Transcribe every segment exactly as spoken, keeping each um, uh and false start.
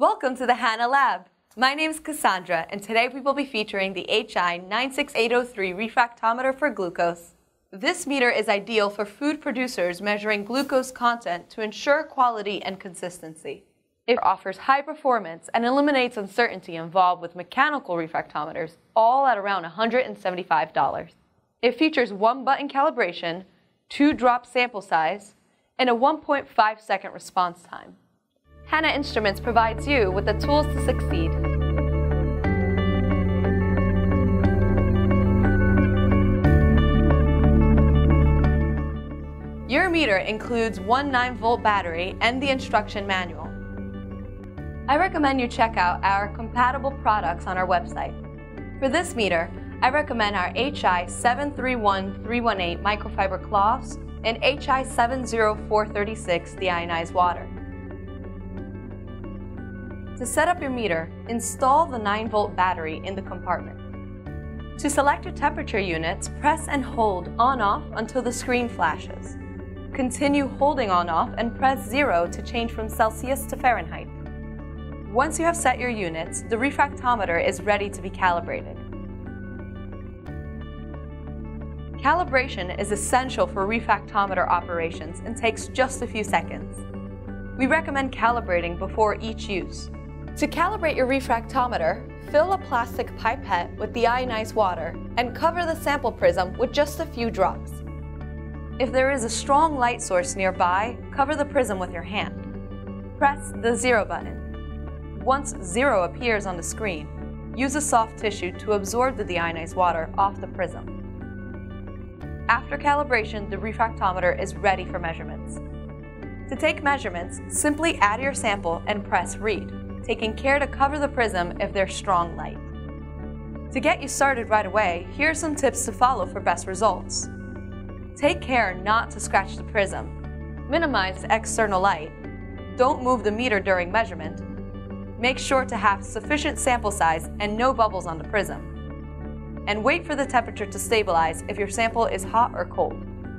Welcome to the Hanna Lab. My name is Cassandra, and today we will be featuring the H I nine six eight zero three refractometer for glucose. This meter is ideal for food producers measuring glucose content to ensure quality and consistency. It offers high performance and eliminates uncertainty involved with mechanical refractometers, all at around one hundred seventy-five dollars. It features one button calibration, two drop sample size, and a one point five second response time. Hanna Instruments provides you with the tools to succeed. Your meter includes one nine volt battery and the instruction manual. I recommend you check out our compatible products on our website. For this meter, I recommend our H I seven three one three one eight microfiber cloths and H I seven zero four three six deionized water. To set up your meter, install the nine volt battery in the compartment. To select your temperature units, press and hold on-off until the screen flashes. Continue holding on-off and press zero to change from Celsius to Fahrenheit. Once you have set your units, the refractometer is ready to be calibrated. Calibration is essential for refractometer operations and takes just a few seconds. We recommend calibrating before each use. To calibrate your refractometer, fill a plastic pipette with deionized water and cover the sample prism with just a few drops. If there is a strong light source nearby, cover the prism with your hand. Press the zero button. Once zero appears on the screen, use a soft tissue to absorb the deionized water off the prism. After calibration, the refractometer is ready for measurements. To take measurements, simply add your sample and press read, taking care to cover the prism if there's strong light. To get you started right away, here are some tips to follow for best results. Take care not to scratch the prism. Minimize the external light. Don't move the meter during measurement. Make sure to have sufficient sample size and no bubbles on the prism. And wait for the temperature to stabilize if your sample is hot or cold.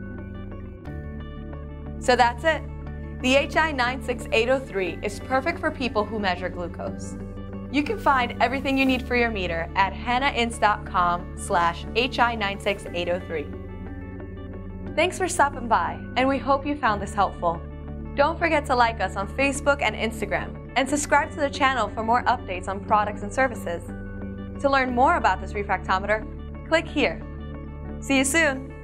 So that's it. The H I nine six eight zero three is perfect for people who measure glucose. You can find everything you need for your meter at hannainst dot com slash H I nine six eight zero three. Thanks for stopping by, and we hope you found this helpful. Don't forget to like us on Facebook and Instagram, and subscribe to the channel for more updates on products and services. To learn more about this refractometer, click here. See you soon!